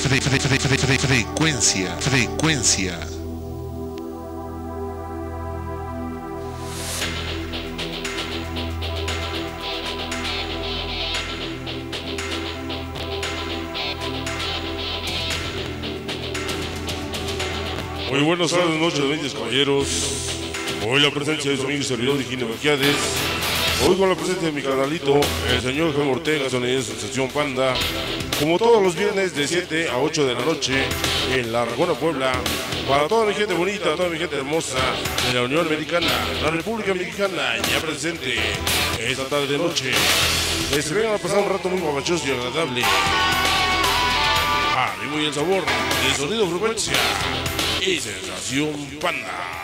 Frecuencia, frecuencia. Muy buenas tardes, noches, benditos caballeros. Hoy la presencia de su amigo y servidor Higinio Melquiades. Hoy con la presencia de mi canalito, el señor Jaime Ortega, sonido Sensación Panda. Como todos los viernes de 7 a 8 de la noche en La Aragona, Puebla. Para toda mi gente bonita, toda mi gente hermosa de la Unión Americana, la República Mexicana, ya presente esta tarde de noche. Les vengan a pasar un rato muy guapachoso y agradable. Ánimo y el sabor de sonido, frecuencia y Sensación Panda.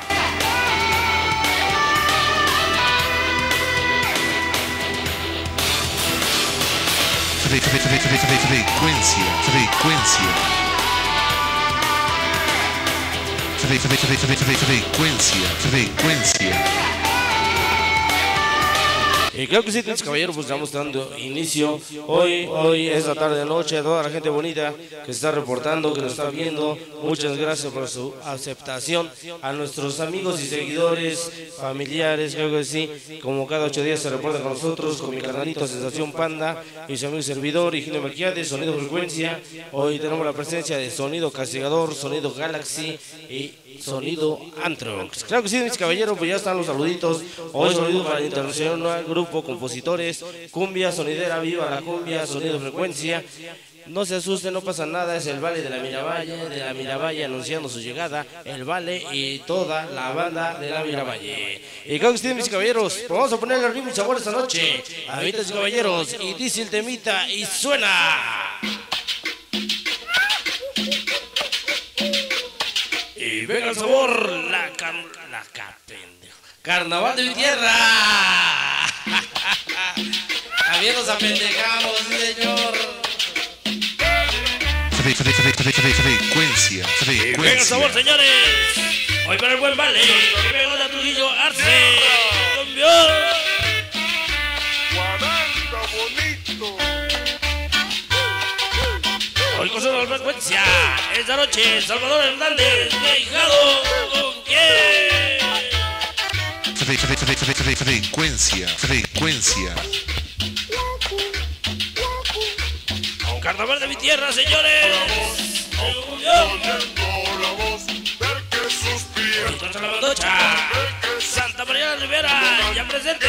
Frecuencia, frecuencia. Frecuencia, frecuencia. Y creo que sí, caballeros, pues estamos dando inicio hoy esta tarde de noche a toda la gente bonita que se está reportando, que nos está viendo. Muchas gracias por su aceptación. A nuestros amigos y seguidores, familiares, creo que sí, como cada 8 días se reportan con nosotros, con mi carnalito Sensación Panda y su amigo y servidor Higinio Melquiades, Sonido Frecuencia. Hoy tenemos la presencia de Sonido Castigador, Sonido Galaxy y Sonido Antrox. Claro que sí, mis caballeros, pues ya están los saluditos. Hoy sonido para el internacional, grupo, compositores, cumbia, sonidera, viva la cumbia, Sonido Frecuencia. No se asusten, no pasa nada, es el Vale de la Miravalle anunciando su llegada, el Vale y toda la banda de la Miravalle. Y claro que sí, mis caballeros, pues vamos a ponerle el ritmo y sabor esta noche, amitas y caballeros, y dice el temita y suena. Y venga el sabor, pendejo. Carnaval de mi tierra. También nos apendejamos, señor. Frecuencia, Y venga el sabor, frecuencia. señores. Hoy para el buen Vale. Y venga la Trujillo Arce. Cambión. Hoy con solo frecuencia. Esta noche, Salvador Hernández. Dejado con quién. Frecuencia, frecuencia. Con Carnaval de mi tierra, señores. Y contra la bandocha. Santa María de Rivera, ya presente.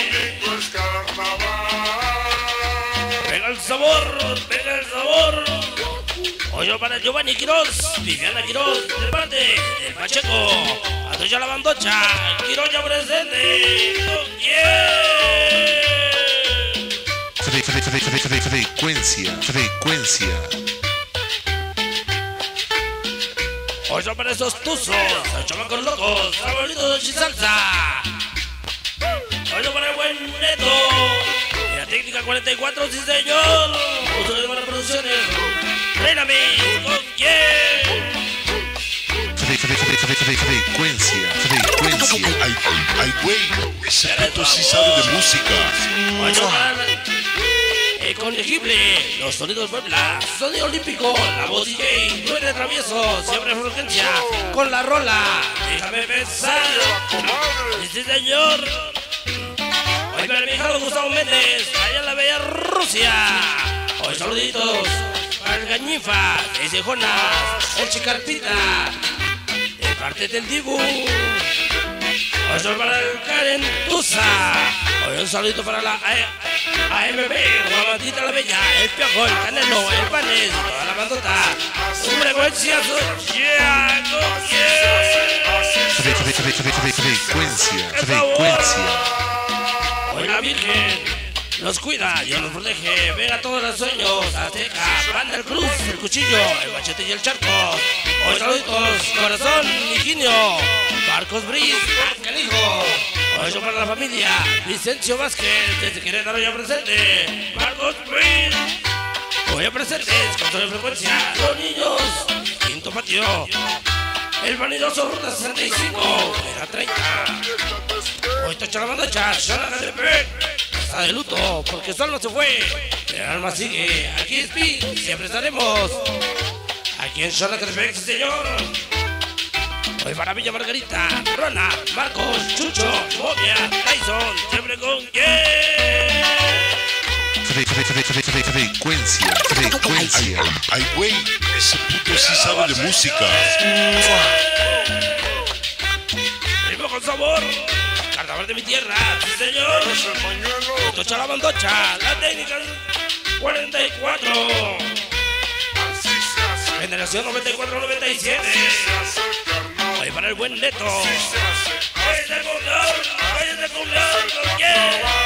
Venga el sabor, venga el sabor. Hoy para Giovanni Quiroz, Viviana Quiroz, de parte del Pacheco. Atoya la bandocha, Quiroz ya presente. ¿Con quién? Frecuencia, frecuencia. Hoy son para esos tuzos, los chamacos locos, favoritos de salsa. Hoy son para el buen Neto. Y la técnica 44, sí señor. Uso de buenas producciones. Réname, ¿con quién? Frecuencia, frecuencia. Ay, güey, ese puto sí sabe de música. Hoy son para el Conlegible, los sonidos Puebla, sonido olímpico, la voz DJ, duende travieso, siempre en urgencia, con la rola, déjame pensar, sí señor. Hoy para mi hijado Gustavo Méndez, allá en la bella Rusia. Hoy saluditos para el Gañifa, ese Jonas, el Chicarpita, de parte del Dibu. Hoy son para el Karen Tusa. Hoy un saludito para la AMB, Guamatita la Bella, el Piojo, el Canelo, el Panes, toda la bandota. Frecuencia, Frecuencia, frecuencia. hoy la Virgen nos cuida, Dios nos protege. Venga todos los sueños, Azteca, Banda del Cruz, el Cuchillo, el Machete y el Charco. Hoy saluditos, Corazón, Higinio, Marcos Briz, Canijo. Hoy son para la familia, Vicencio Vázquez, desde Querétaro ya presente. Marcos Briz, hoy ya presentes, con toda frecuencia. Los niños, Quinto Patio, el vanidoso Ruta 65, era 30. Hoy está la bandocha, Shona Catepec. Está de luto, porque el sol no se fue, pero el alma sigue. Aquí es Pi, siempre estaremos. Aquí en Zona Catepec, señor. Hoy para Villa Margarita, Rona, Marcos, Chucho, Momia, Tyson, siempre con Frecuencia, frecuencia. Ay, güey, ese puto sí sabe de música. Primo con sabor. Carnaval de mi tierra, sí señor. Tocha la bandocha, la técnica 44. Generación 94-97. Hoy para el buen Neto. Hoy de cumbleaños, ¿con quién?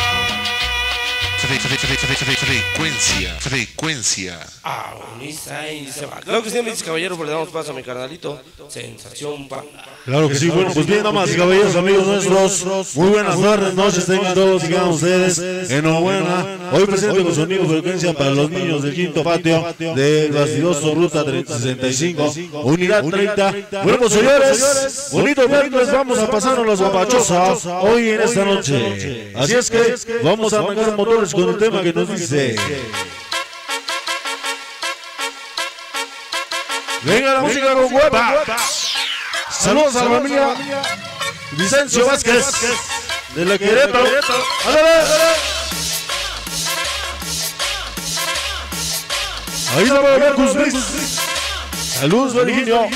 Frecuencia. Agoniza y se va. Claro que sí, mis caballeros, pues le damos paso a mi carnalito. Sensación Panda. Claro que sí, bueno, pues bien, damas y caballeros, amigos nuestros, muy buenas tardes, noches, tengan todos y cada uno de ustedes, enhorabuena. Hoy presente con sonido frecuencia para los niños del quinto patio del Bastidoso, ruta 65, unidad 30. Bueno, pues señores, bonito viernes, vamos a pasarnos las guapachosas hoy en esta noche. Así es que vamos a arrancar motores con el tema que nos dice: venga la música con hueva. Saludos a la familia Vicencio Vázquez de la Querétaro. Ahí está para Marcus Luis. Saludos, Virginio.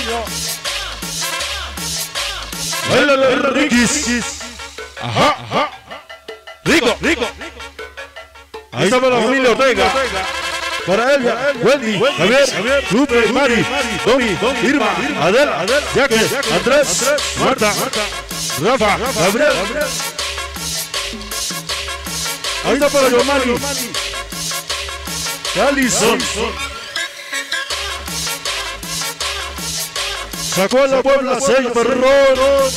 Bailale, Riquis. Ajá. Rico. Ahí está para la familia Ortega. Para Elvia, Wendy, Javier, Lupe, Mari, Domi, Irma, Adela, Jaque, Andrés, Marta, Rafa, Gabriel. Ahí está para Yomani, Alison. Sacó a la Puebla 6, perrón.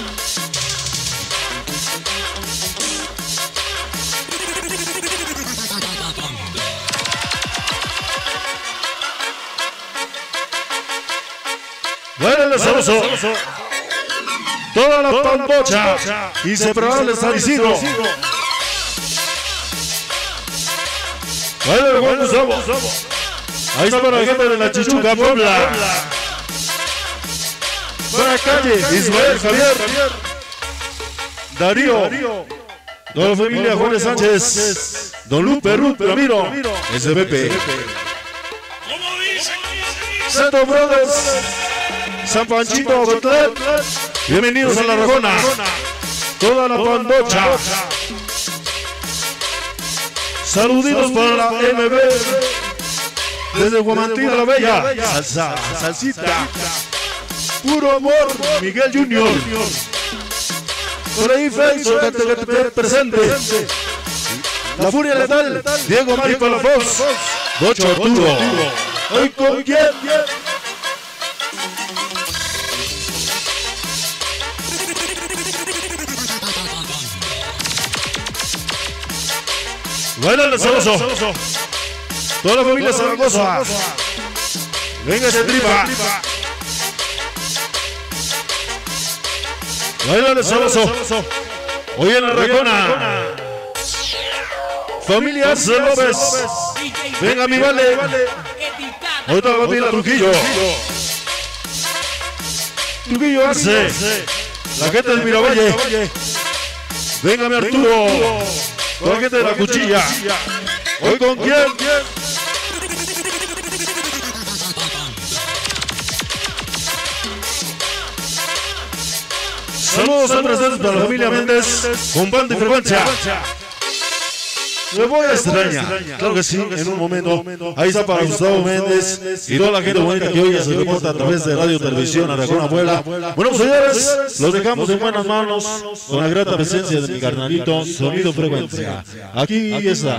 Bueno, sabroso. Toda la pandocha y se prepara el San Isidro. Bueno, ahí está para la gente de la Chichuca, Puebla. Buena calle, Ismael, Javier, Darío, toda la familia Juan Sánchez, Don Lupe, Ruth, Ramiro, SBP, Santo Brothers, San Panchito, Betlén. Bienvenidos a La Rajona. Toda la pandocha. Saluditos para la MB. Desde Guamantina la Bella. Salsita. Puro amor, Miguel Junior. Por ahí Facebook que presente. La Furia Letal, Diego Mario Palafox. Bocho Arturo. Hoy con quién. Bailale sabroso. Toda la familia Zaragoza. Venga ese tripa. Bailale sabroso. Hoy en La Rajona. Familia Arce López. Venga mi vale. Hoy toda la familia Trujillo. Trujillo Arce. La gente del Miravalle. Venga mi Arturo. Con la gente de la cuchilla. ¿Hoy con quién? Saludos a presentes para la familia Méndez con banda y frecuencia. Me voy a extrañar. Claro que sí, en un momento. Ahí está para Gustavo Méndez y toda la gente bonita que hoy se reporta a través de Radio Televisión Aragona Puebla. Bueno, señores, los dejamos en buenas manos con la grata presencia de mi carnalito Sonido Frecuencia. Aquí está.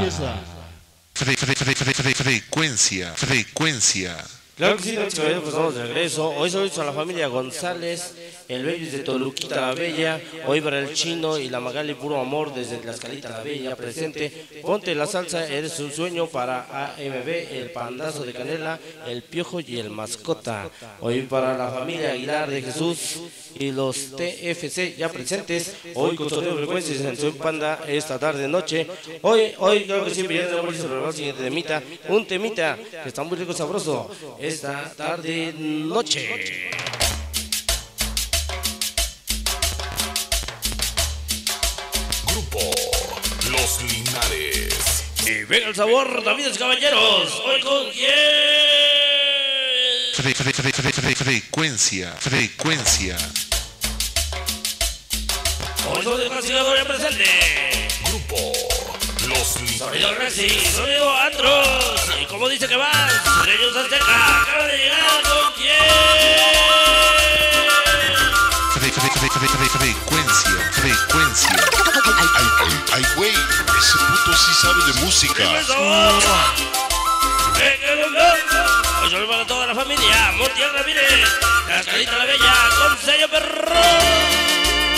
Frecuencia. Claro que sí, pues estamos de regreso. Hoy saludos a la familia González el Baby de Toluquita la Bella, hoy para el Chino y la Magali Puro Amor desde Tlaxcalita la Bella presente. Ponte la salsa, eres un sueño para AMB, el Pandazo de Canela, el Piojo y el Mascota. Hoy para la familia Aguilar de Jesús y los TFC ya presentes. Hoy con sorteo de frecuencias en Soy Panda esta tarde noche. Hoy creo que siempre ya tenemos el siguiente temita, un temita que está muy rico, sabroso esta tarde noche. Grupo Los Linares. Y venga el sabor, Davides Caballeros. Hoy con quién. Frecuencia. Hoy soy el clasificador ya presente. Grupo Los Linares. Sonido Rexy, sonido Andros. Y como dice que vas, Sureños Azteca, acaba de llegar con quién. Frecuencia. Ay, güey, ese puto sí sabe de música. Venga el sabor. Venga el bombón. Hoy solo para toda la familia. Montiel Ramírez, Tlaxcalita la Bella, con sello perrón.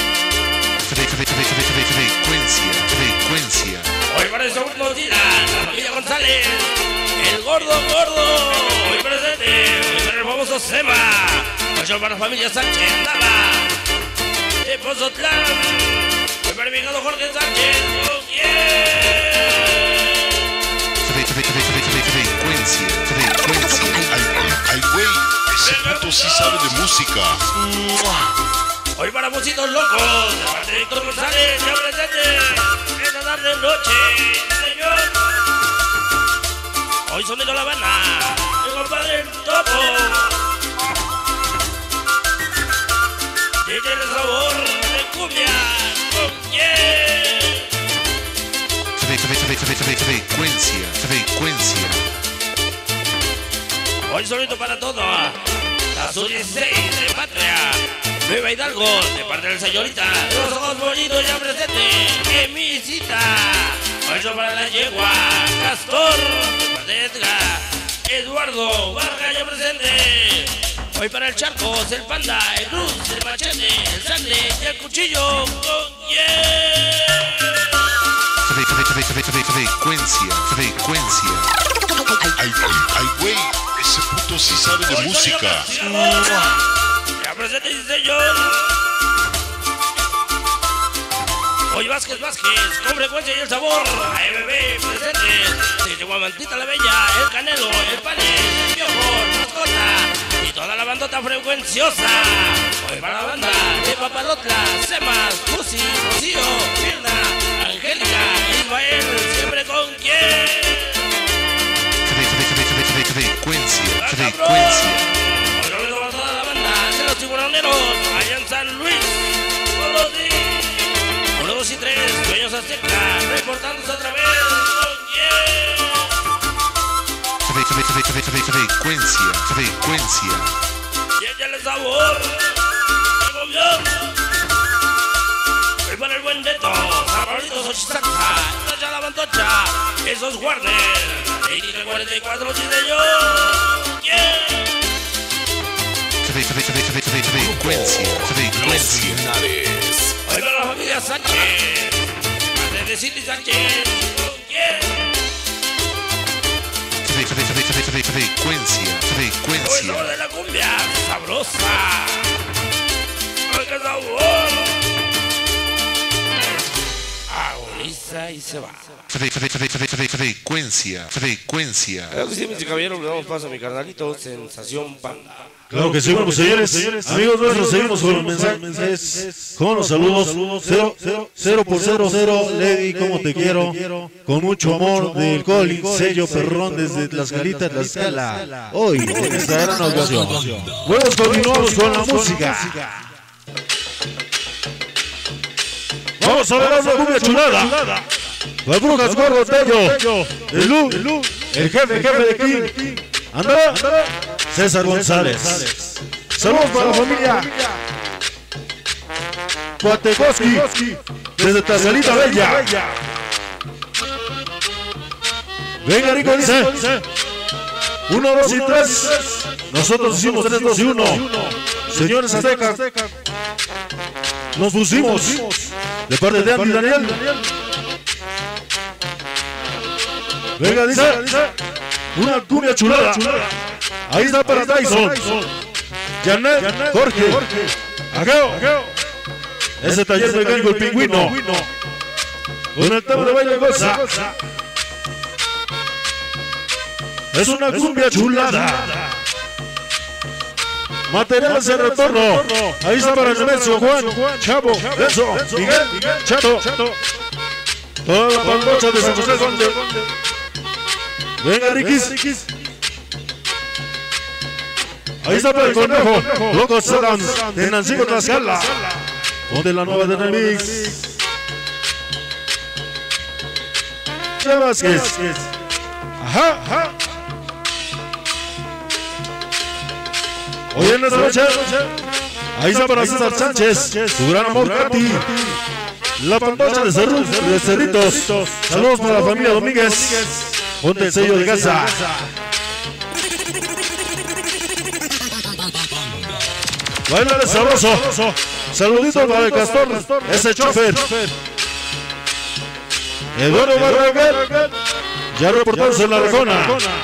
Frecuencia. Hoy para el Saúl Montila, la familia González, el gordo, hoy presente, hoy para el famoso Sema, hoy para la familia Sánchez, Nava, de Pozotlán, hoy para mi hijado Jorge Sánchez, ¿con quién? Frecuencia. Ay, güey, ese puto sí sabe de música. Hoy para Musitos Locos, de parte de Víctor González, ya presente, esta tarde noche, señor. Hoy sonido La Habana, mi compadre el Topo. Tiene el sabor de cumbia, ¿con quién? Frecuencia. Hoy sonido para todo, la Sur 16 de Patria, Nueva Hidalgo, de parte del señorita, de los ojos bonitos ya presente, que mi cita. Hoy son para la yegua, Castor, de parte de Edgar, Eduardo, Vargas ya presente. Hoy para el Charcos, el Panda, el Cruz, el Machete, el Sangre y el Cuchillo, ¿con quién? Frecuencia. Ay, güey, ese puto sí sabe de música. Ya presente, sí, señor. Hoy Vázquez, con frecuencia y el sabor. AMB presente. De Guamantita la Bella, el Canelo, el Pane, el Piojo, el Mascota y toda la bandota frecuenciosa. Hoy para la banda de Papalotla, Semas, Pusi, Rocío, Mirna, Angélica, Ismael, siempre con quién. Frecuencia. Hoy lo veo a toda la banda de los tiburoneros, allá en San Luis, Potosí. 1, 2 y 3, Sueños Azteca, reportándose otra vez, ¿con quién? Frecuencia. Y échale el sabor, el bombón. Hoy para el buen Neto, Sabrolitos Ochizaca, Tocha la Bantocha, esos Warner, 44, sí señor, ¿quién? Los Linares. Hoy para la familia Sánchez, padre de Cindy Sánchez, ¿con quién? Hoy sabor de la cumbia, sabrosa. ¡Ay, qué sabor! Agoniza y se va. Frecuencia. Claro que sí, mis caballeros, le damos paso a mi carnalito, Sensación Panda. Claro que sí, bueno, pues señores, amigos nuestros, seguimos con los mensajes, con los saludos, 0 por 0, Lady, como te quiero, con mucho amor, del Colin, sello perrón desde Tlaxcalita, Tlaxcala, hoy, en esta gran ocasión. Bueno, continuamos con la música. Vamos a ver una cumbia chulada. Las brujas gordo Tello, el Lu, el jefe de King, Andrés, César González. Saludos para la familia Cuatecoski, desde Tlaxcalita Bella. Venga, Rico, dice 1, 2 y 3. Nosotros hicimos 3, 2 y 1. señores aztecas, nos pusimos de parte de Andy Daniel. Venga, dice, una cumbia chulada. Ahí está para Tyson, Janet, Jorge, Ageo. Ese taller mecánico el pingüino. Con el tema de baile goza. Es una cumbia chulada. Materiales de retorno. Ahí está para Nemesio, Juan, Chavo, Renzo, Miguel, Chato. Toda la pandocha de San José Conde. Venga, Riquis. Ahí está para el conejo. Locos Adams de Nancito Tlaxcala. Ponte la nueva de remix. Vázquez. Ajá. Hoy en esta noche, ahí está para César Sánchez, su gran amor Katy, la pandocha de Cerritos. Saludos para la familia Domínguez. Ponte el sello de casa. Bailale sabroso. Saludito para el Castor, ese chofer. Eduardo Barragán, ya reportándose en la Rejona.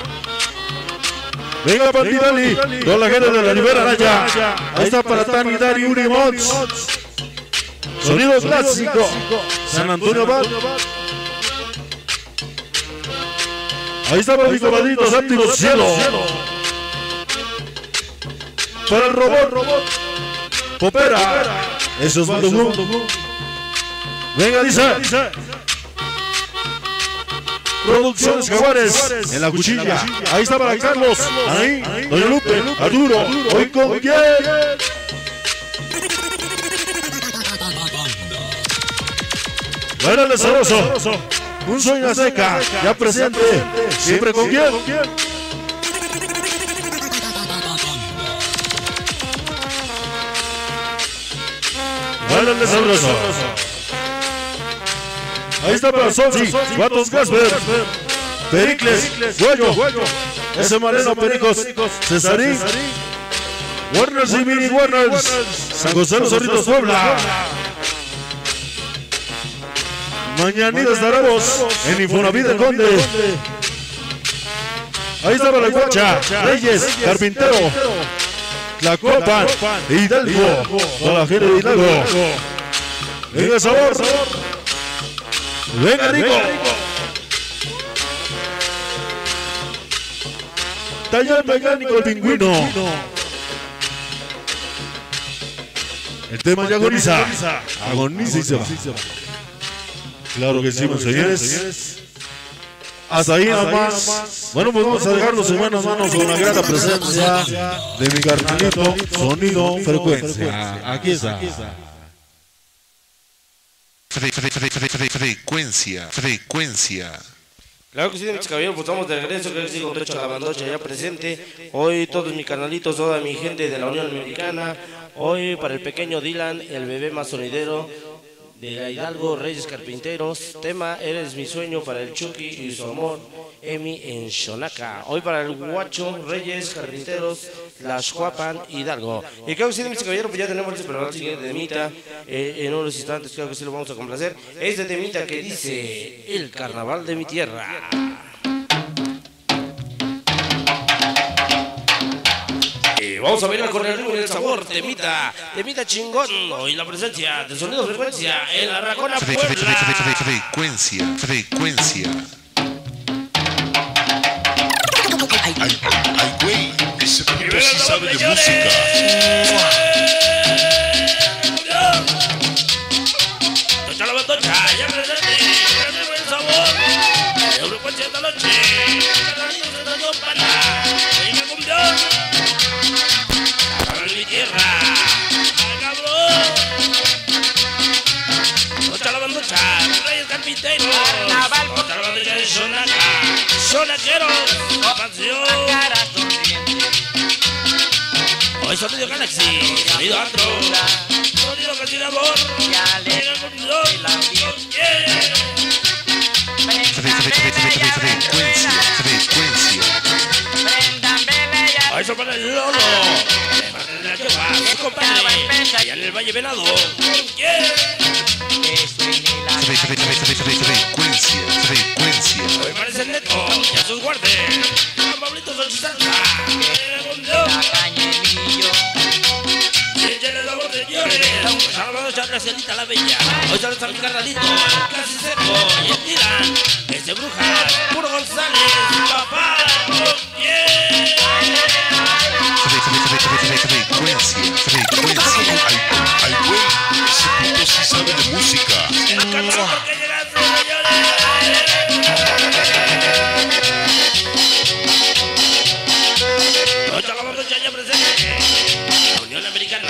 Venga, Pandidali, con la gente de la Ribera Araya. Ahí está para Tani Dari Urimots. Sonido clásico. San Antonio Bad. Ahí está para mis compadritos Séptimo Cielo. Para el robot. Popera. Eso es Mando Blue. Venga, dice. Producciones Jaguares en la cuchilla. Ahí está para Carlos, ahí, Doña Lupe, Arturo, hoy con quién. Bailale sabroso. Un sueño azteca, ya presente. Siempre con quién. Bailale sabroso. Ahí está para Sonsi, Vatos Gasper, Pericles, Guayo, ese Mareno Pericos, Cesarín, Warners y Mini Warners, San José Los Zorritos Puebla. Mañanita estaremos en Infonavit de Conde. Ahí está para la Guacha, Reyes, Carpintero, Tlacopan, Hidalgo, toda la gente de Hidalgo. Venga sabor. Venga, Rico. Taller mecánico el pingüino. El tema ya agoniza. Agoniza y se va. Claro que sí, señores. Hasta ahí nada más. Bueno, pues vamos a dejarlos en buenas manos con la grata presencia de mi carnalito Sonido Frecuencia. Aquí está. Frecuencia. Claro que sí, mis caballeros, pues estamos de regreso, creo que sí, con Trecho a la Bandocha ya presente. Hoy todos mis carnalitos, toda mi gente de la Unión Americana. Hoy para el pequeño Dylan, el bebé más sonidero de la Hidalgo, Reyes Carpinteros. Tema, Eres mi sueño para el Chucky y su amor, Emi en Xonaca. Hoy para el Guacho, Reyes Carpinteros, Las Juapan, Hidalgo. Y creo que sí, mis caballeros, pues ya tenemos este programa siguiente temita. En unos instantes creo que sí lo vamos a complacer. Este temita que dice El Carnaval de mi Tierra. Vamos a bailar con el ritmo y el sabor, temita chingón, y la presencia de Sonido Frecuencia en la Rajona Puebla. Frecuencia. Ay, güey, ese puto sí sabe de música. Tocha la Bandocha, ya presente, el ritmo y el sabor, de Frecuencia esta noche, venga cumbión. Tierra, cabrón. Tocha la Bandocha, Reyes Carpinteros. Tocha la Bandocha de Xonaca, Xonaqueros, expansión. Hoy Sonido Galaxy, Sonido Antro, Sonido Casi de Amor. Venga con Dios, Frecuencia. Hoy se pone el Lolo. compadre. Allá en el Valle Venado. Frecuencia. Hoy parece el Neto. Ya sus guardes. Pablito Solchizalta. Gracielita la bella, hoy sale a mi carnalito, casi seco, y el Dylan, ese bruja, puro González, papá, Frecuencia. Ay, güey, ese puto sí sabe de música. el cantor que llegaste, señores. Ocha la vamos ya presente, la Unión Americana.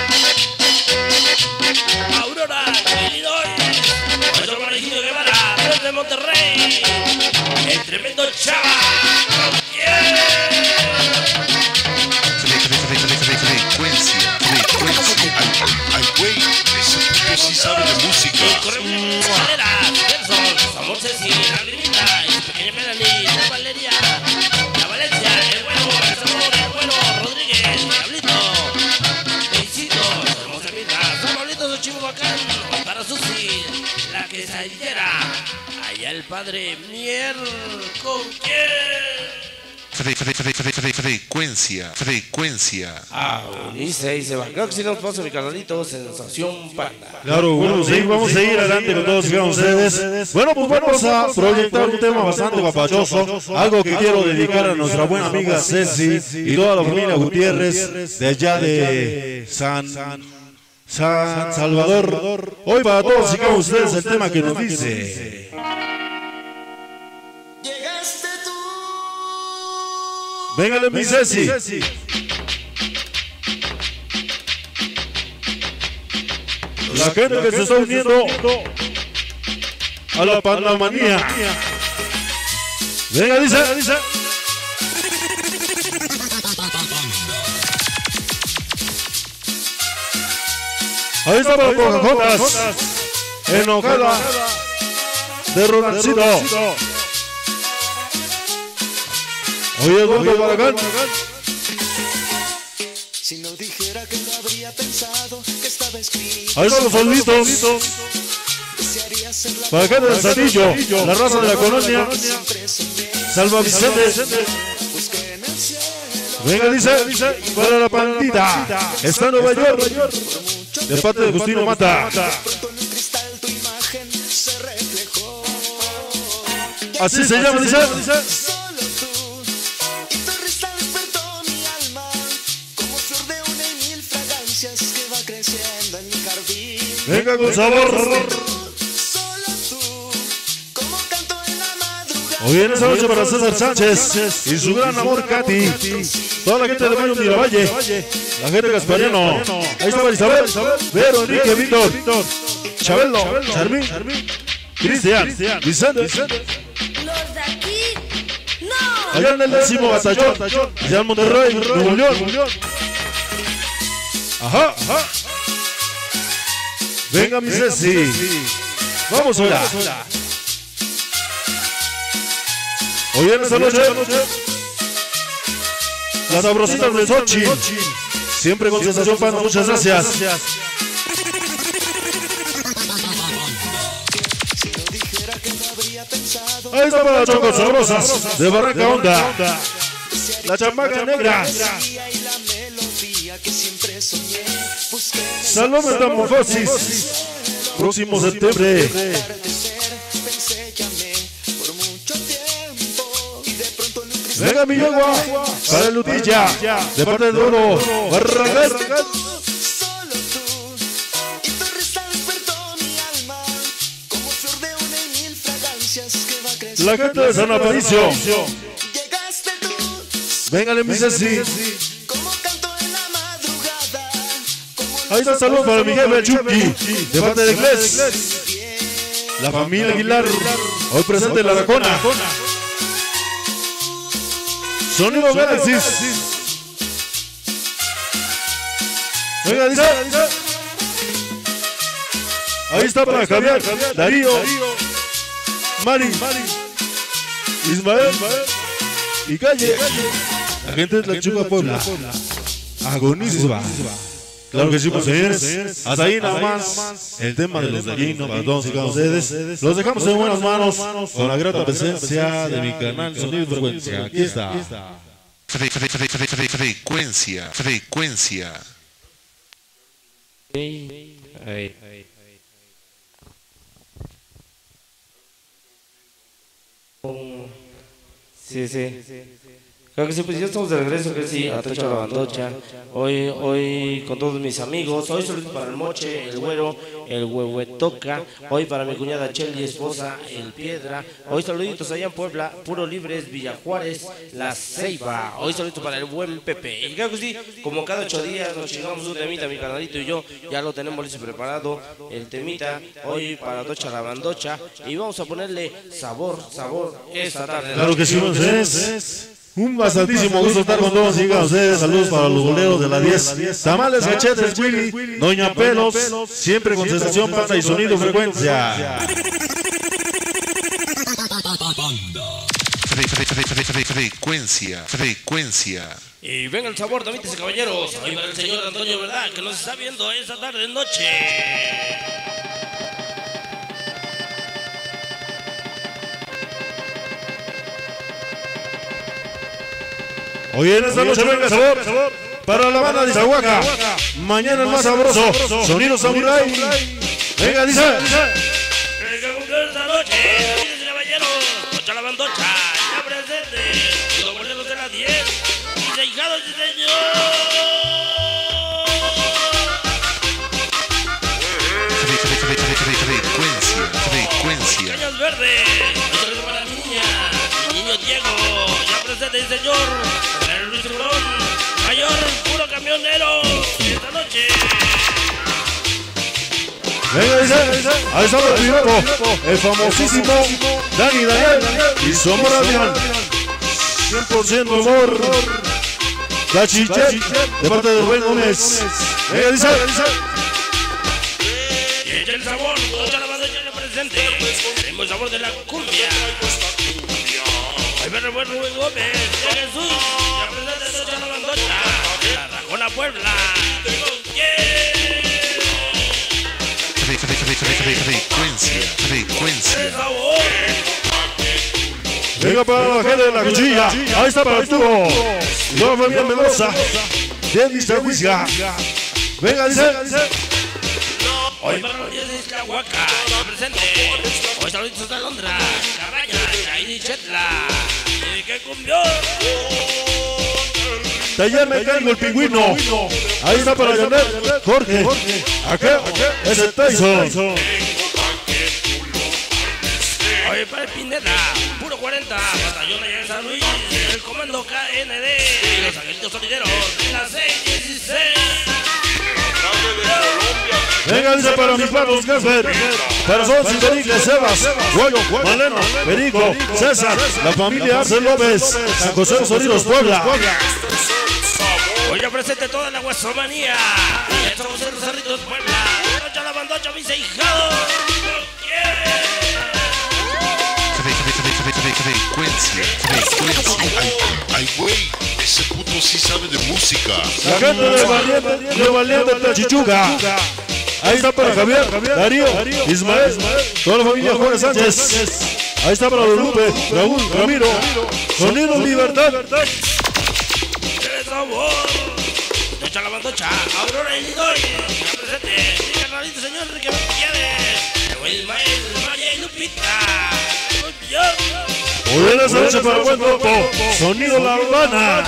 Aurora, Illinois, nuestro Manejillo Guevara, desde Monterrey, el tremendo Chava. Frecuencia. Ay, güey, ese puto sí sabe de música. Corremos escaleras, Gerson, su amor Ceci, la Lirita, y su pequeña Melanie, la Valeria, la Valencia, el bueno, el sabor, el bueno, Rodríguez, Diablito, Teisito, su hermosa Mirta, San Pablito, su chivo bacán, para Susi, la quesadillera, allá el padre Mier, ¿con quién? Frecuencia. Dice y se va. Creo que si nos pasa mi canalito, sensación panda. Claro, bueno, sí, vamos a seguir adelante con todos ustedes. Bueno, pues vamos a proyectar un tema bastante papachoso, algo que quiero dedicar a nuestra buena amiga Ceci y toda la familia Gutiérrez de allá de San Salvador. Hoy para todos y cada ustedes el tema que nos dice. Véngale mi Ceci. La gente que se está uniendo a la pandamanía. Venga, dice. Ahí está para Pocahontas. Enojada de Ronancito. Oye, Eduardo Barragán. Si no dijera que no habría pensado que estaba escrito. Ahí están los solditos. Desearía ser la Para acá del Saltillo, la raza de la colonia. siempre soñé. Salva Vicente. Busqué en el cielo. Venga, dice. Para la pandita. Está en Nueva York. De parte de Justino Mata. Pronto en un cristal tu imagen se reflejó. Así se llama, dice. Solo tú y tu risa despertó mi alma como flor de una y mil fragancias que va creciendo en mi jardín. Venga con sabor. Solo tú, como canto en la madrugada. Hoy en esta noche para César Sánchez y su gran amor Katy. Toda la gente de Mayo Miravalle. La gente de Gaspariano. Ahí estaba Isabel. Vero, Enrique, Víctor. Chabelo, Charmín, Cristian, Vicente. Los de aquí, no. Allá en el 10º batallón. Allá en Monterrey, Nuevo León. Ajá. Venga mi Ceci. Vamos allá. Hoy en esta noche, las sabrositas de Xochitl. Siempre con sensación panda. Muchas gracias. Si no dijera que no habría pensado. Ahí está para las chocos sabrosas de Barranca Honda. La chamaca negra. Y la melodía que siempre soñé. Busqué en el Salón Metamorfosis. Próximo septiembre. atardecer, pensé que amé por mucho tiempo. Y de pronto en un cristal. Venga mi yegua. Para el Lutilla. De parte de Duro. Barragán. Solo tú y tu risa despertó mi alma como flor de una y mil fragancias que va creciendo. La gente de San Aparicio. Llegaste tú Véngale mi Ceci. como canto en la madrugada. Como Ahí está salud para Miguel Belchuki. De parte de Inglés. La familia Aguilar. Hoy presente en la Lacona. Sonido Galaxis. Venga, dice. Ahí está para Javier, Darío, Mari, Ismael y Calle. La gente de la Chuca Puebla. Agoniza. Claro que sí, pues señores. Hasta ahí nada más el tema de los de allí, ¿no? Para todos y cada ustedes. Los dejamos en buenas manos con la grata presencia de mi canal Sonido y Frecuencia. Aquí está. Frecuencia. Sí. Creo que sí, pues ya estamos de regreso, que sí, a Tocha la Bandocha. Hoy con todos mis amigos. Hoy saludos para el Moche, el Güero, el Huehuetoca. Hoy para mi cuñada Cheli, esposa, el Piedra. Hoy saluditos allá en Puebla, Puro Libres, Villa Juárez, La Ceiba. Hoy saluditos para el buen Pepe. Y creo que sí, como cada 8 días nos chingamos un temita, mi canalito y yo. Ya lo tenemos listo preparado, el temita. Hoy para Tocha la Bandocha. Y vamos a ponerle sabor esta tarde. Claro que sí, ustedes. Un bastantísimo gusto estar con todos y con ustedes. Saludos para los boleros de la 10. Tamales, cachetes, Willy, Doña Pelos, siempre con sensación, panda y sonido frecuencia. Frecuencia. Y venga el sabor, también caballeros. Hoy para el señor Antonio, ¿verdad? Que nos está viendo esta tarde noche. Hoy en esta noche venga sabor para la banda de Zahuaca. Mañana el más sabroso, Sonido Samurai. Venga, dice. Venga, cumpleaños esta noche, caballeros. Tocha la Bandocha, ya presente. Los morenos de las 10. Mis ahijados, sí, señor. Frecuencia. Cañas verdes. Un saludo para la niña. Niño Diego, ya presente, sí, señor. El Luis Tiburón, mayor, puro camionero. Esta noche. Venga, dice. Ahí está el primero, el famosísimo Dani Daniel y su amor Adrián. 100% amor. Cachiche, de parte de Rubén Gómez. Venga, dice. Y echa el sabor, toda la banda ya presente. Tenemos el sabor de la cumbia. Ahí viene el buen Rubén Gómez, de Jesús, ya presente toda la bandocha. La Rajona Puebla. Frecuencia. El sabor. Venga para la gente de la cuchilla. Ahí está para Arturo. Nueva familia Mendoza. Dennis de Huizga. Venga, dice. Hoy para los días de Izcahuaca, presente. Hoy saluditos de Londra, Cabaña, Caín y Chetla. Y que cumbió. Taller mecánico el pingüino. Ahí está para Janet, Jorge. Acá es el Tyson. Hoy para el Pineda, puro 40, batallón allá en San Luis, el comando KND, y los angelitos solideros de la 616. Venga, dice para mis panos, Gasper. Para Son Sintonique, Sebas, Guayo, Maleno, Perico, César, la familia Arce López, San José de Sonidos, Puebla. Hoy ya presente toda la huesomanía. Y estamos en los Cerritos, Puebla. Tocha la Bandocha, mis ahijados. Frecuencia. Ay, güey, ese puto sí sabe de música. La gente de Valiente Tachichuga. Ahí está para Javier, Darío, Ismael, toda la familia Juárez Sánchez. Ahí está para Lupe, Raúl, Ramiro, Sonido Libertad. ¡Qué sabor! Tocha la Bandocha, Aurora y Lidoy. Ya presente, mi carnalito señor Enrique Gutiérrez. Ismael, María y Lupita. Hoy en esta noche para buen grupo, Sonido La Urbana.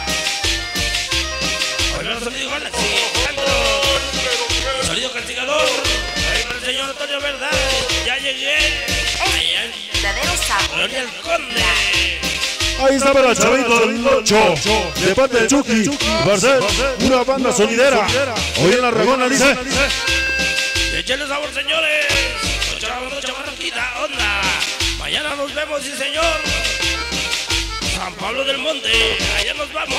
Hoy para el Sonido Galaxy, Andro. Sonido Castigador. Hoy para el señor Antonio Verdad. Ya llegué. Allá en Colonia El Conde. Ahí está para el Chavito del Nocho, de parte de Chucky, Barcel, una banda sonidera. Hoy en la Regona dice. Échenle sabor, señores. Tocha la Bandocha, Barranquita, onda. Mañana nos vemos, sí, señor. San Pablo del Monte, allá nos vamos.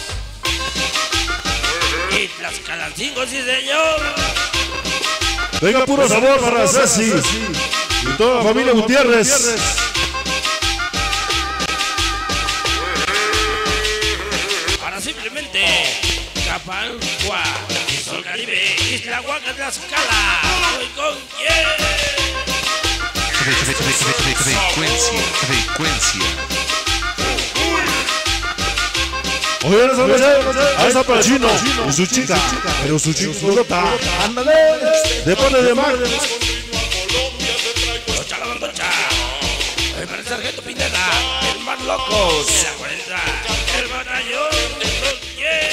Y Tlaxcalancingo, sí, señor. Venga, puro sabor para Ceci y toda la familia Gutiérrez. Para simplemente Capalcua, sí, Sol Caribe, Isla Huaca, Tlaxcala. Hoy con quién. Frecuencia. Oye, ahí está para el chino y su chica, pero su chica es golota. Ándale, de parte de Mac. Tocha la bandocha. Para el sargento Pineda, el más loco. La 40, el batallón. Con quién.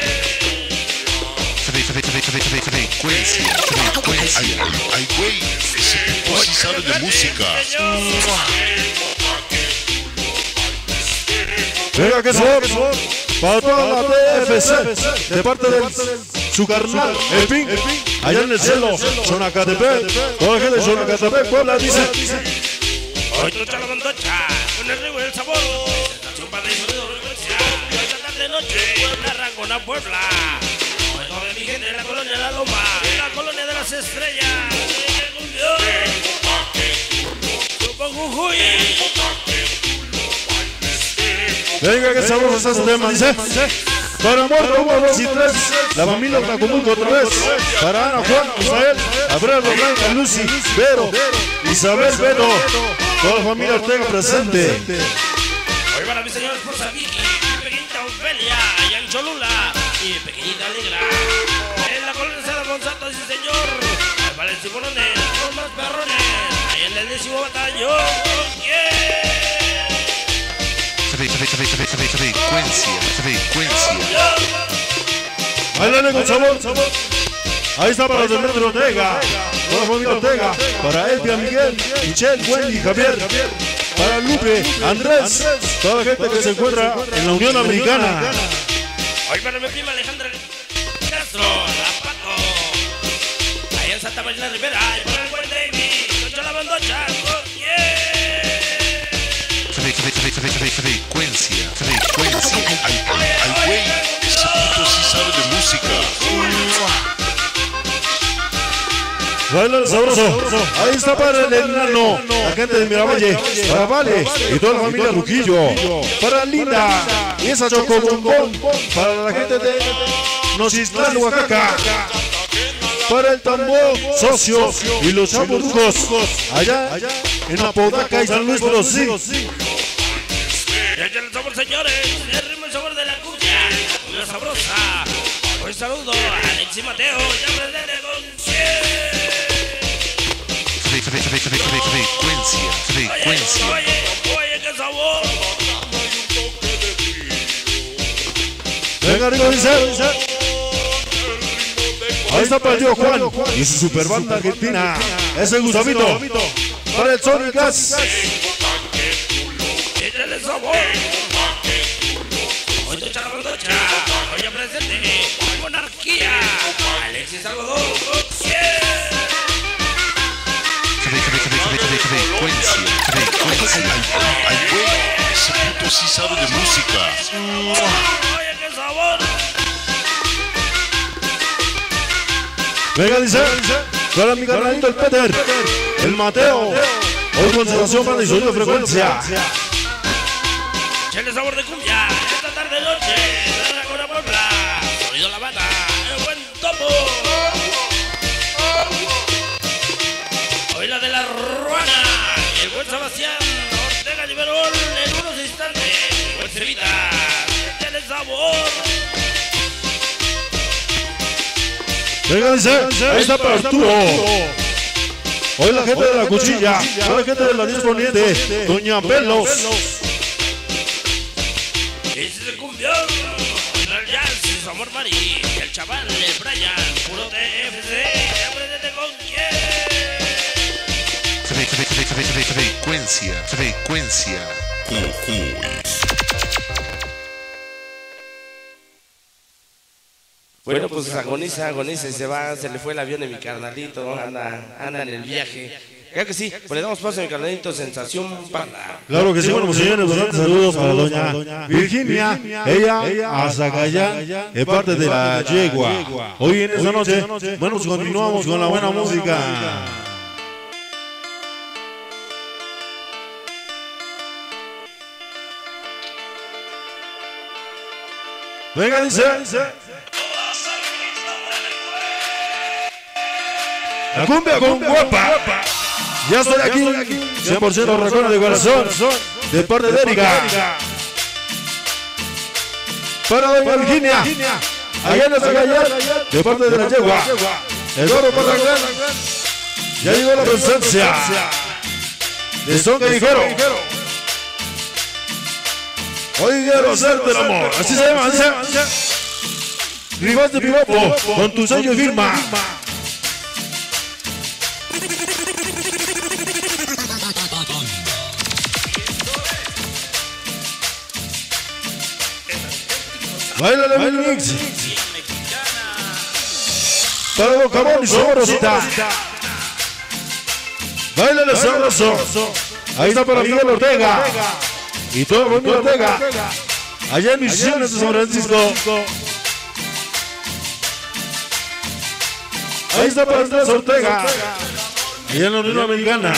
Frecuencia. Ay, güey, ese puto sí sabe de música. Venga, que sabor, para toda la TFC, de parte de su carnal, el Pink, allá en el cielo, Xonacatepec, toda la gente de Xonacatepec, Puebla, dice. Hoy tocha la bandocha, con el río y el sabor. Sensación para el sonido de frecuencia. Y hoy tarde noche, en Arrangona, Puebla. Hoy joven mi gente en la colonia de La Loma, en la colonia de las estrellas. Grupo Jujuy. Venga, que sabroso está este tema, dice. Para Muerto, Hugo 2 y 3, la familia Tlacomulco otra vez. Para Ana, Juan, Isael, Abraham, Blanca, Lucy, Vero, Isabel, Beto, toda la familia Ortega presente. Hoy para mi señora esposa Vicky, mi pequeñita Ofelia, allá en Cholula, y mi pequeñita Alegra. En la colonia de San Monsanto, sí señor. Ahí para el Simonones, los más perrones, ahí en el 10º batallón. ¡Yeah! Frecuencia. Bailale con sabor. Ahí está para los de Metro Ortega, toda la familia Ortega. Para Elvia, Miguel, Michelle, Wendy, Javier. Para Lupe, Andrés, toda la gente que se encuentra en la Unión Americana. Hoy para mi prima Alejandra Castro, la Paco. Ahí en Santa María la Rivera, y para el buen David, Tocha la bandocha, con quién. Frecuencia. Ay, güey, ese puto sí sabe de música. Baila sabroso. Ahí está para el enano, la gente de Miravalle, para Vale y toda la familia Ruquillo. Para Linda y esa Chocobombón, para la gente de Nocitlán, Oaxaca. Para el tambor socio y los chaburrucos allá en Apodaca y San Luis Potosí. Ya el sabor, señores, el ritmo y sabor de la cuña, una sabrosa. Hoy saludo a Alexis Mateo, ya presente con 100. Frecuencia. Oye, qué sabor. Venga, Rico, dice. Ahí está para el tío Juan y su super banda argentina. Ese Gustavito. Para el Sonic Gas. Échale sabor. Hoy tocha la bandocha, hoy ya presente, Monarquía, Alexis Salvador, con 100. Frecuencia. Ay, güey, ese puto sí sabe de música. Oye, qué sabor. Venga, dice. Para mi carnalito el Peter, el Mateo. Hoy con sensación banda y sonido frecuencia. Échale sabor de cumbia, esta tarde noche, la Cona Puebla, sonido la banda, el buen topo. Hoy la de la Ruana, el buen Sebastián, Ortega Liberón, en unos instantes, buen Cevita, échale sabor. Venga, dice. Ahí está para Arturo. Hoy la gente de la cuchilla, hoy la gente de la 10 Poniente, Doña Pelos. Ese es el cumbión, el jazz, su amor Mari, el chaval, el Brian, puro TFC, aprendete con quién. Frecuencia. Bueno, pues agoniza y se va, se le fue el avión de mi carnalito, anda en el viaje. Claro que sí, pues le damos paso a mi carnalito, Sensación Panda. Claro que sí, bueno, pues señores, bastantes saludos para doña Virginia, ella a Zacayán, de parte de la Yegua. Hoy en esta noche, bueno, pues continuamos con la buena música. Venga, dice. La cumbia con guapa. Ya estoy aquí, 100% racona de corazón, de parte de Erika. Para doña Virginia, allá en Azagayán, de parte de la yegua. Eduardo Barragán, ya llegó la presencia de Son Callejero. Hoy quiero hacerte el amor, así se llama, Rivas de Piropo, con tu sello y firma. Bailale mi mix. Para Don Camón y su Rosita. Bailale sabroso. Ahí está para Miguel Ortega. Y todo el mundo Ortega. Allá en Misiones de San Francisco. Ahí está para Andrés Ortega. Allá en la Unión Americana.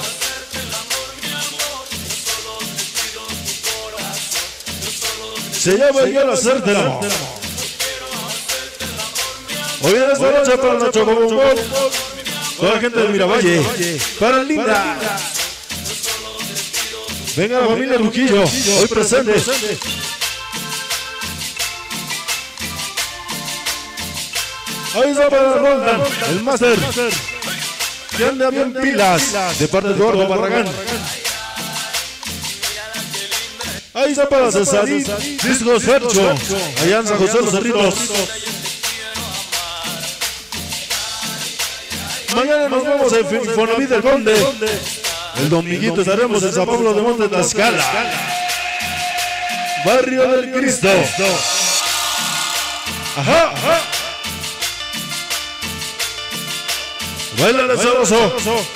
Se llama Quiero hacerte el amor. Hoy en esta noche para Nacho Bombón, toda la gente de Miravalle, para Linda. Venga la familia Trujillo, hoy presente. Ahí está para Roldan, el máster. Que anda bien pilas, de parte de Eduardo Barragán. Ahí está para Cesarín, Discos Fercho, allá en San José de los Cerritos. Mañana nos vemos en Infonavit del Conde. El dominguito estaremos en San Pablo de Monte Tlaxcala, Barrio del Cristo. Ajá. Bailale sabroso.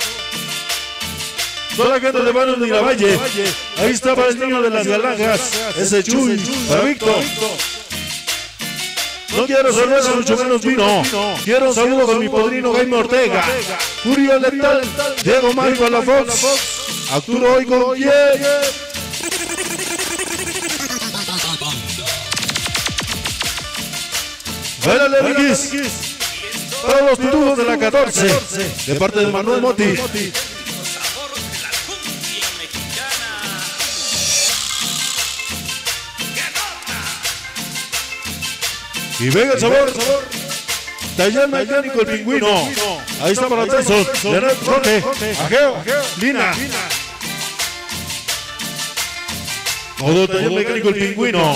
Toda la gente de Manos de Miravalle. Ahí está para el niño de las Galangas, ese Chuy, para Víctor. No quiero cerveza, mucho menos vino. Quiero un saludo con mi padrino Jaime Ortega, Julio Letal, Diego Marco Alafox, Arturo hoy con Bailale Riquis. Para los titulos de la 14, de parte de Manuel Moti. Y venga el sabor. Taller Mecánico el Pingüino. Ahí está para Tyson, Leonel Roque, Ajeo, Lina. Todo Taller Mecánico el Pingüino.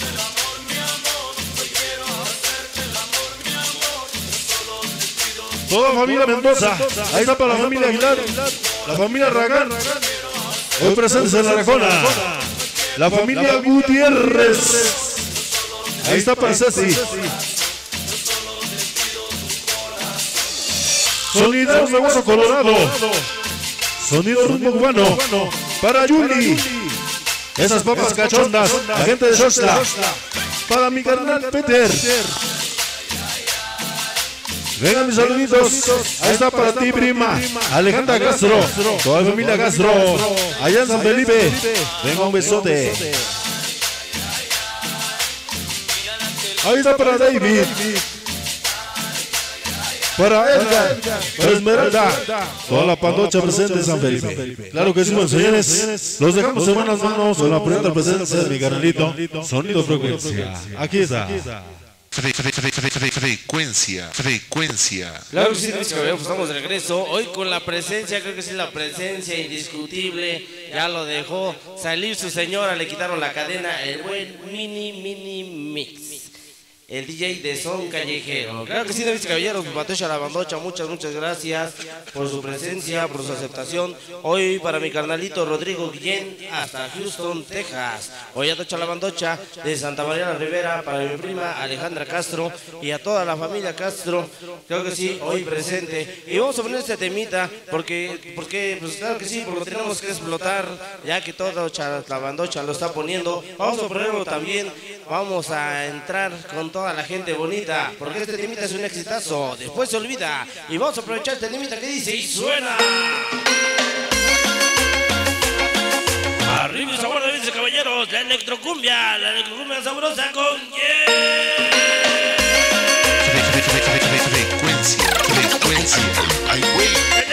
Toda familia Mendoza. Ahí está para la familia Aguilar, la familia Ragán. Hoy presentes en la Aracona. La familia Gutiérrez. Ahí está para Ceci. Sonidos de Hueso Colorado. Sonido ritmo cubano. Para Yuli. Esas papas cachondas. La gente de Xochla. Para mi carnal Peter. Venga mis saluditos. Ahí está para ti, prima. Alejandra Castro. Toda la familia Castro. Allá en San Felipe. Venga un besote. Ahí está para David. Para Edgar. Para Esmeralda. Toda la pandocha presente en San Felipe. Claro que sí, buenos señores. Los dejamos en buenas manos con la primera presencia de mi carnalito. Sonido Frecuencia. Aquí está. Frecuencia. Claro que sí, mis caballeros, estamos de regreso. Hoy con la presencia, creo que sí, la presencia indiscutible. Ya lo dejó salir su señora, le quitaron la cadena. El buen mini mix. El DJ de Son Callejero. Claro que sí, mis caballeros, Patocha la Bandocha, muchas gracias por su presencia, por su aceptación. Hoy para mi carnalito Rodrigo Guillén, hasta Houston, Texas. Hoy a Tocha la Bandocha de Santa María la Rivera, para mi prima Alejandra Castro y a toda la familia Castro. Creo que sí, hoy presente. Y vamos a poner este temita, porque pues claro que sí, porque lo tenemos que explotar, ya que toda la Bandocha lo está poniendo. Vamos a ponerlo también, vamos a entrar con toda la gente bonita, porque este temita es un exitazo, después se olvida, y vamos a aprovechar este temita que dice y suena. Arriba el sabor de mis caballeros, la electrocumbia sabrosa con Frecuencia.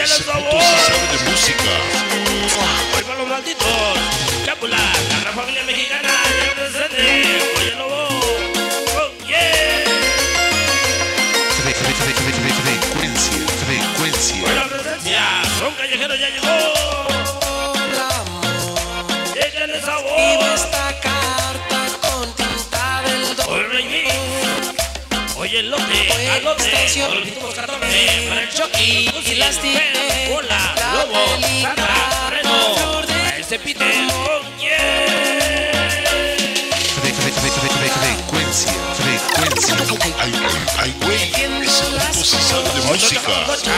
ese puto sí sabe de música. Voy para los malditos. Cápula, la familia mexicana. Ya presente. Oye, lobo. Oh, yeah. Frecuencia. Buena presencia. Son callejeros ya llegó. Échale sabor. Esta carta con tinta del Oye, el lote, al lote, con los últimos 14, para el Chucky, y las tijeras, bola, lobo, Sandra, Reno, para el Cepite, Frecuencia. Ay, güey, ese puto sí sabe de música.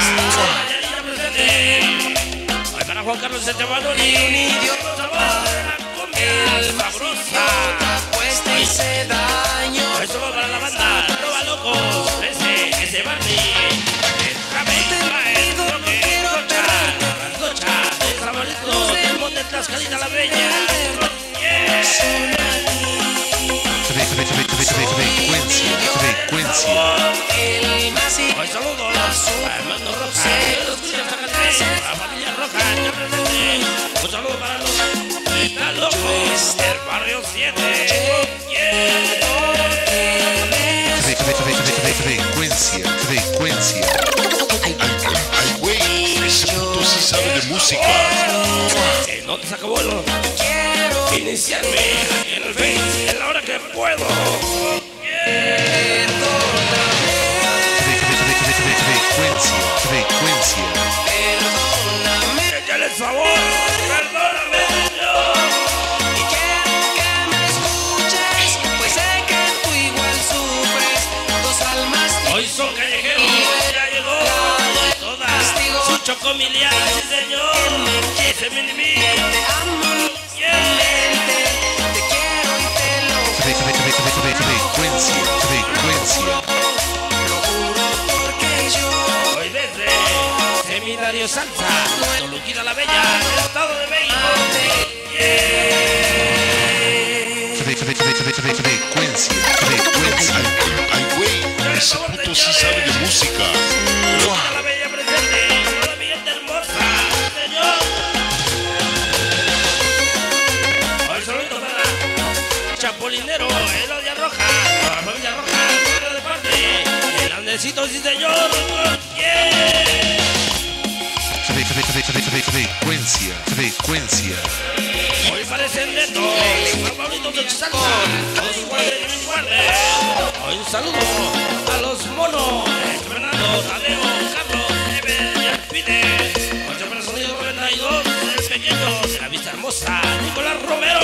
Ay, para Juan Carlos Estebanoni, un idiota, el sabrosa, puesta y se daño. Eso va para la banda, Roba Locos, ese Barney, Tlaxcalita la Bella. Frecuencia. Hoy saludos a Armando Roja, a Familia Roja, un saludo para los locos del barrio 7. Frecuencia. Ay, güey, ese puto sí sabe de música. No te acabó lo. Iniciarme en el Face en la hora que puedo. Frecuencia. Échale el sabor. Perdóname. Y quiero que me escuches, pues sé que tú igual sufres. Dos almas. Hoy son callejeros. Ya llegó. Todas. Su chocomiliar, sí señor. Ese mini Te amo inmensamente, te quiero y te lo Frecuencia. Lo juro porque yo hoy desde Seminario Salsa, Toluquita la Bella, Estado de México. Frecuencia. Ay, güey, ese puto sí sabe de música. Toluquita la Bella presente, toda mi gente hermosa, señor. Hoy saludito para Chapolinero, Elodia Roja, la familia Roja, Pedro de parte, el Andesito, sí señor. Frecuencia. Hoy parecen netos, los favoritos de Chisalta, los guardias de mis guardias. Hoy un saludo a los monos, Fernando, Tadeo, Carlos, Ever y Alpide. José para Sonido 92, el pequeño de la vista hermosa, Nicolás Romero.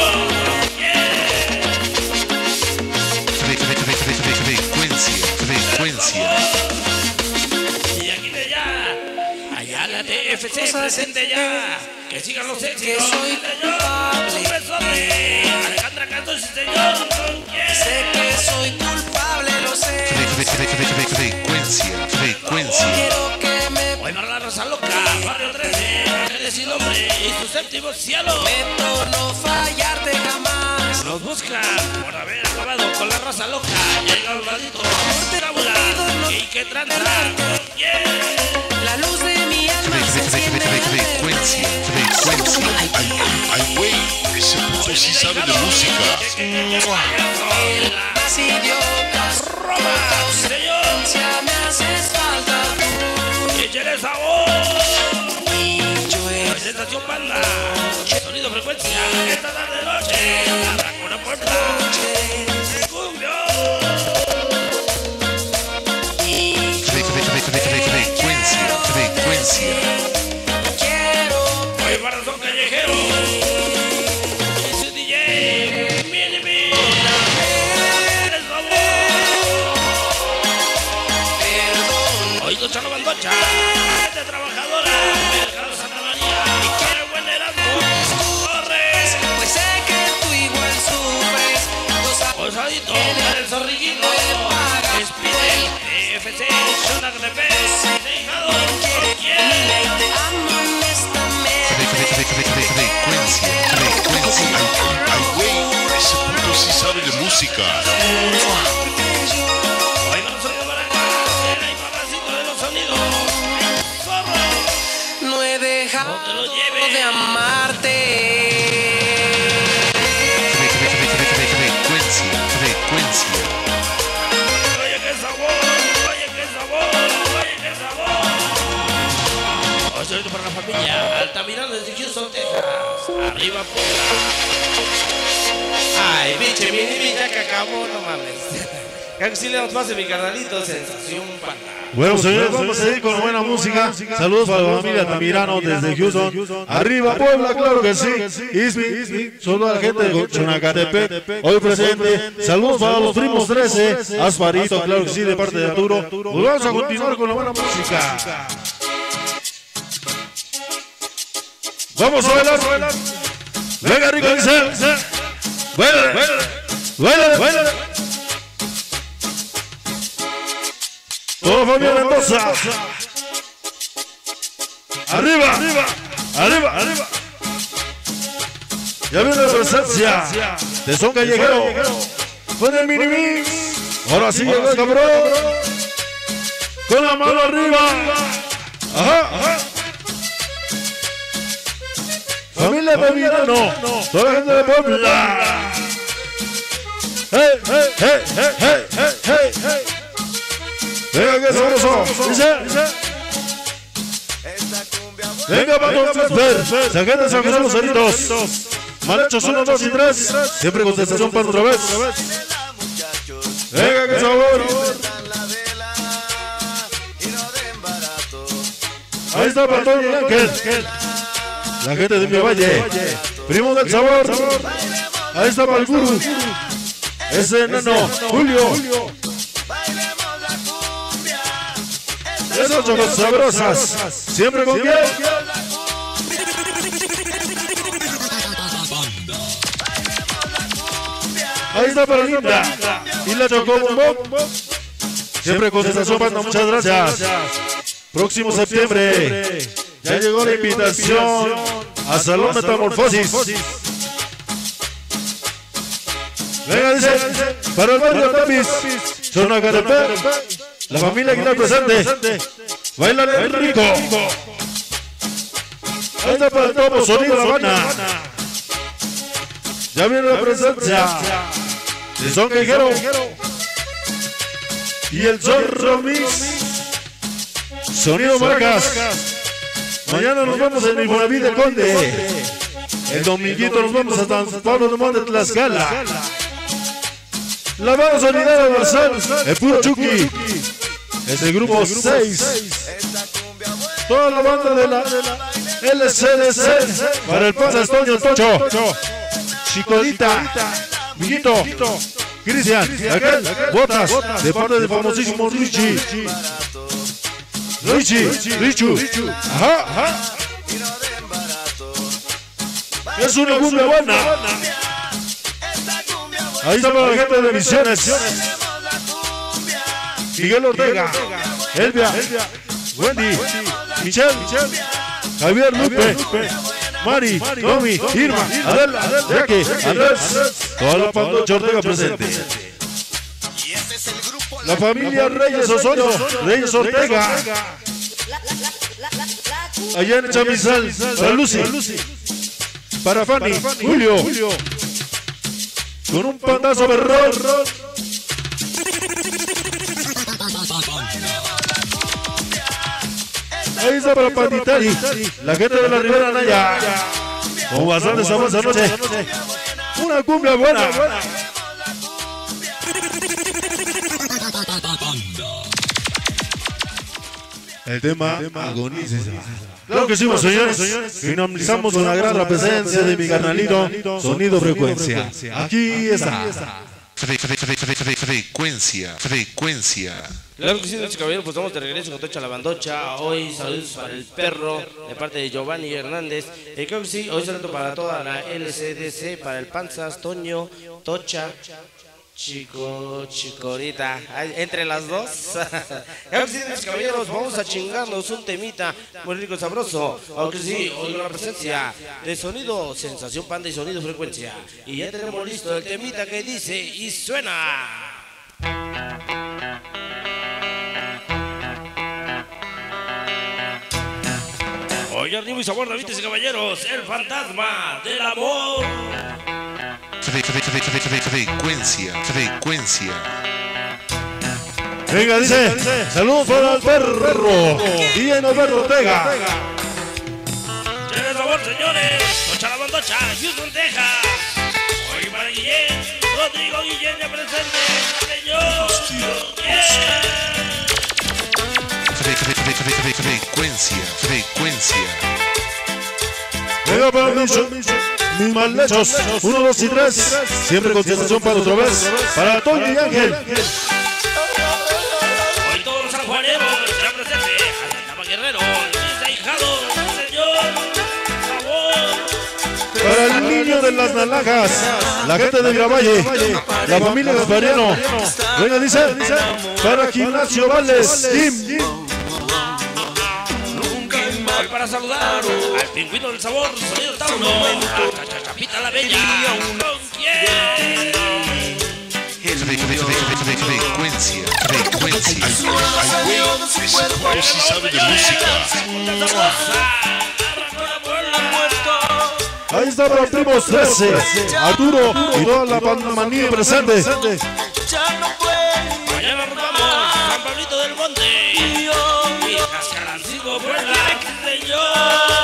Frecuencia. Y aquí de allá la TFC presente ya. Que sigan los éxitos. Que soy culpable. Un besote. Alejandra Cantos, sí señor. sé que soy culpable, lo sé. Frecuencia. Quiero que me Hoy para la Rosa Loca, Barrio 13, Ángeles sin nombre y su séptimo cielo. prometo no fallarte jamás. Nos buscan por haber acabado con la Rosa Loca. Llega un maldito cábula y que tranza. La luz de mi alma se enciende al Frecuencia. Ay, güey, ese puto sí sabe de música. más idiotas. Roma, señor. Ya me haces falta tú. Échale sabor. Y yo Presentación banda. Sonido frecuencia. Esta tarde noche. Arranca una puerta. Cumbio. Frecuencia. quiero Hoy para son callejeros. Y su DJ. Mini Mini. El sabor. perdón. Hoy Docha Bandocha. Gente trabajadora. Mercado Santa María. Y quiere buen Erasmo. Torres. Pues sé que tú igual sufres. Dos Osadito. Para el zorrillito. Espide. FC. Zona de pez. Dejado. te amo honestamente. Frecuencia. Ay, güey, ese puto sí sabe de música. Porque yo Hoy vamos a sonido para acá. Era el papacito de los sonidos. Zorro. amarte. Frecuencia. Oye, qué sabor, oye, qué sabor, oye, qué sabor. Hoy saludo para la familia Altamirano desde Houston, Texas. Arriba, Puebla. Ay, biche, mi ya que acabó, no mames. Creo que sí le damos más de mi carnalito, Sensación Panda. Bueno, señores, vamos a ir con buena música. Saludos para la familia Altamirano desde Houston. Arriba Puebla, claro que sí. Ismi, toda la gente de Chonacatepec, hoy presente. Saludos para los primos 13. Asparito, claro que sí, de parte de Arturo. Pues vamos a continuar con la buena música. Vamos a bailar. Venga, rico, dice. Baila. Toda familia Mendoza. Arriba. Ya viene la presencia de Son Callejero. Con el mini mix. Ahora sí llegó el cabrón. Con la mano arriba. Ajá. Familia Pemirano. Toda la gente de Puebla. Hey. Venga, que sabroso. Dice. Venga, vamos a ver. Sargento de San José Los Cerritos. Malechos 1, 2 y 3. Siempre con sensación para otra vez. Venga, que sabor. Ahí está para Antonio y Ángel. La gente de mi valle. Primo del sabor. Ahí está para el gurú. Ese enano, Julio. Esas chocos sabrosas. Siempre con quién. Ahí está para Linda. Y la chocó bombón. Siempre con sensación panda. Muchas gracias. Próximo septiembre. Ya llegó la invitación a Salón Metamorfosis. Venga, dice. Para el barrio Tapiz. Chonacatepec. La familia Aguilar presente. Baila rico. Ahí está para el topo, sonido La Habana. Ya viene la presencia de Son Callejero y el Zorro Mix. Sonido Maracas. Mañana nos vamos en Infonavit de Conde. El dominguito nos vamos a San Pablo de Monte, Tlaxcala. La banda solidaria de Marzal, el puro Chucky. Es el grupo 6. Toda la banda de la LCDC. Para el Panza Estoño, Tocho. Chicolita. Miguito. Cristian. Aquel. Botas. De parte del famosísimo Richie. Richu. Ajá. Es una cumbia buena. Ahí está para la gente de Misiones. Miguel Ortega, Elvia, Wendy, Michelle, Javier Lupe, Mari, Tommy, Irma, Adela, Jackie, Andrés, toda la Pandocha Ortega presente. La familia Reyes Osorio, Reyes Ortega. Allá en Chamizal, para Lucy, para Fanny, Julio, con un pandazo berrón. Ahí está para Panditari, la gente de la Ribera Naya. Con bastante sabor esa noche. Una cumbia buena. El tema agoniza. Claro que sí, señores. Finalizamos con la gran presencia de mi carnalito Sonido Frecuencia. Aquí está. Frecuencia. Claro que sí, noches caballeros, pues estamos de regreso con Tocha la Bandocha. Hoy saludos para el perro de parte de Giovanni Hernández. Creo que sí, hoy saludo para toda la LCDC, para el Panzas, Toño, Tocha, Chicorita, entre las dos. Claro que sí, noches caballeros, vamos a chingarnos un temita muy rico y sabroso. Aunque sí, hoy con la presencia de Sonido Sensación Panda y Sonido Frecuencia. Y ya tenemos listo el temita que dice y suena. Hoy arriba y sabor, Davides y caballeros, el fantasma del amor. Frecuencia. Venga, dice, saludos para el perro. Y en Alberto Ortega. Tiene sabor, señores. Tocha la bandocha, Houston, Texas. Hoy para Guillén, Rodrigo Guillén ya presente. Señor. Frecuencia. Venga para mis mal hechos, 1, 2 y 3. Siempre con sensación para otra vez. Para Toño y Ángel. Hoy todos los sanjuaneros ya presente. Andaba Guerrero, Luis Ahijado, señor. Sabor. Para el niño de las naranjas, la gente de Miravalle, la familia Gaspariano. Venga, dice, para Gimnasio Vales, Jim. Hoy para saludar al pingüino del sabor, sonido Tauro, a Chapita la Bella, ¿con quién? Frecuencia. Ay, güey, ese puto sí sabe de música. Ahí está para Primos 13, Arturo y toda la pandamanía presente. Mañana nos vamos, San Pablito del Monte, y Cascarancigo, Puebla, señor.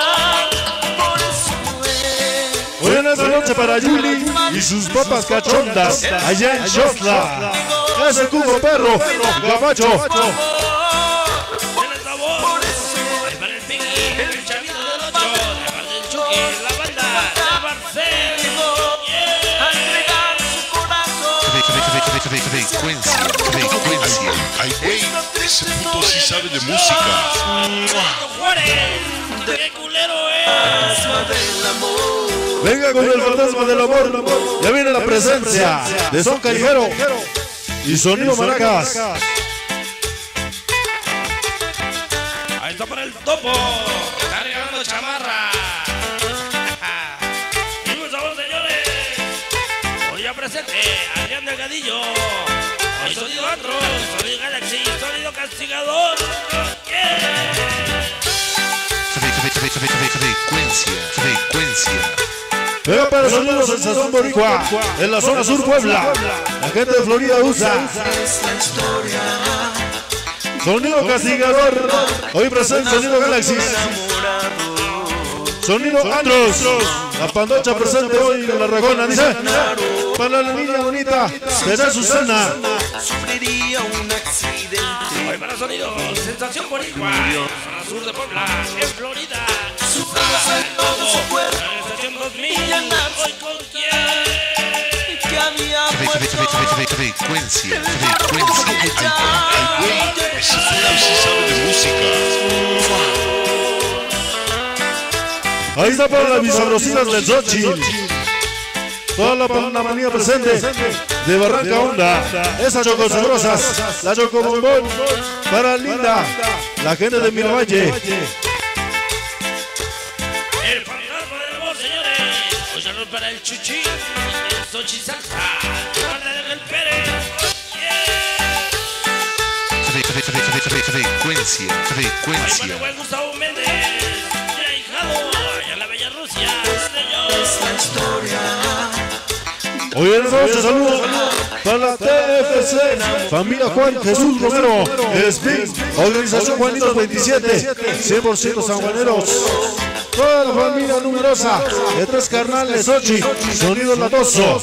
Hoy en esta noche para Yuli y sus papas cachondas, allá en Xosla. Ese cubo perro, gabacho. Tiene sabor, hoy para el Piggy, el Chavito del 8, de parte del Chucky, la banda de Barcelo. Frecuencia. Ay, güey, ese puto sí sabe de música. Juárez, qué culero es. Venga con el fantasma del amor. Ya viene la presencia de Son Callejero y Sonido Maracas. Ahí está para el Topo, está regalando chamarra. Y un sabor, señores. Hoy ya presente, Adrián Delgadillo. Hoy sonido Andro, sonido Galaxy, sonido Castigador. Frecuencia. Venga para el Sonido Sensación Boricua en la zona sur Puebla. La gente de Florida usa Sonido Castigador. Hoy presente Sonido Galaxy. Sonido Andros. La pandocha presente hoy en la Ragona. Dice, para la niña bonita de Susana. Hoy para sonido Sensación Boricua, zona sur de Puebla, en Florida. La estación 2000, hoy con quién. Frecuencia. Ay, güey, ese puto sí sabe de música. Ahí está para las bisabrositas del Xochitl. Toda la pandamanía presente de Barranca Honda. Esas chocosabrosas, la chocobombón para Linda, la gente de Miravalle. El fantasma del amor, señores. Hoy saludos para el Chuchín, el Xochitl Salsa, Marta de Ángel Pérez. Frecuencia. Hoy Gustavo Méndez, ya hijado, allá en la bella Rusia, señor. Hoy en la noche saludos para la TFC, familia Juan Jesús Romero, Spin, organización Juanitos 27, 100% sanjuaneros. Toda la familia numerosa de Tres Carnales, Ochi, Sonido Latoso.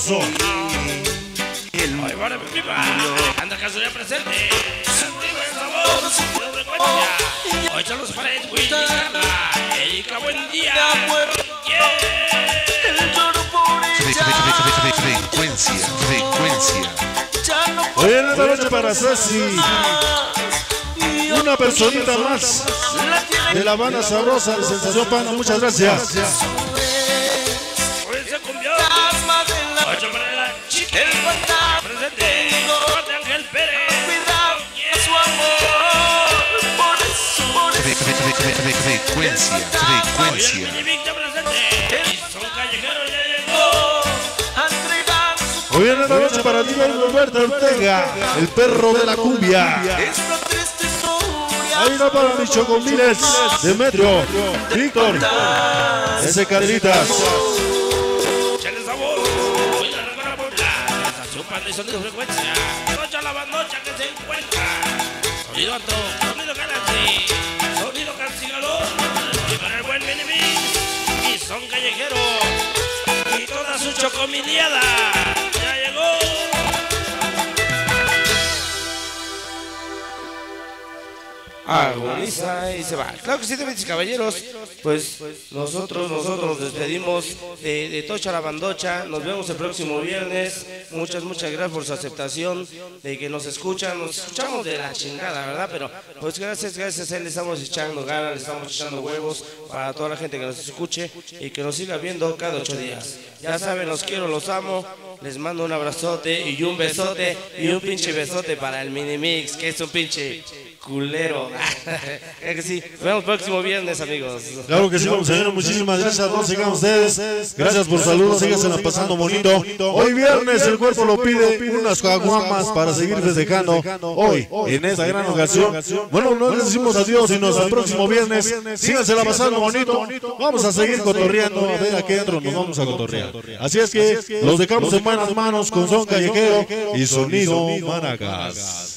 Hoy para mi prima, Alejandra Casuria presente. Arriba el sabor, sonido frecuencia. Hoy saludos para Edwin, Carla, Erika, buen día. Frecuencia. Hoy en esta noche para Ceci, una personita más de la banda sabrosa de Sensación Panda. Muchas gracias. Hoy se cumbió. Ocho para la chica. Presente. Marta Ángel Pérez. Frecuencia. Hoy el Victor presente. Y Son Callejero ya llegó. Hoy en esta noche para Diego Roberto Ortega, el perro de la cumbia. Ahí está para mis chocomiles. Demetrio, Víctor, ese Caderitas. Échale sabor. Hoy la Ramona Puebla. Estación Panda y Sonido Frecuencia. Tocha la bandocha que se encuentra. Sonido alto, sonido Galaxy, sonido castigador. Y para el buen Minimix. Y son callejeros. Y toda su chocomiliada. Ya llegó. Agoniza y se va. Claro que sí, mis caballeros. Pues nosotros nos despedimos de Tocha la Bandocha. Nos vemos el próximo viernes. Muchas gracias por su aceptación, de que nos escuchan. Nos escuchamos de la chingada, ¿verdad? Pero pues gracias a él le estamos echando ganas, le estamos echando huevos para toda la gente que nos escuche y que nos siga viendo cada 8 días. Ya saben, los quiero, los amo. Les mando un abrazote y un besote y un pinche besote para el Minimix, que es un pinche culero. Que sí. Nos vemos el próximo viernes, amigos. Claro que sí, compañeros. Muchísimas gracias a todos ustedes. Gracias por saludos. Síganse pasando bonito. Hoy viernes el cuerpo lo pide, unas caguamas para seguir festejando hoy en esta gran ocasión. Bueno, no les decimos adiós, sino hasta el próximo viernes. Síganse pasando bonito. Vamos a seguir cotorreando. A ver a qué entro nos vamos a cotorrear. Así es que los dejamos en buenas manos con son callejero y sonido Maracas.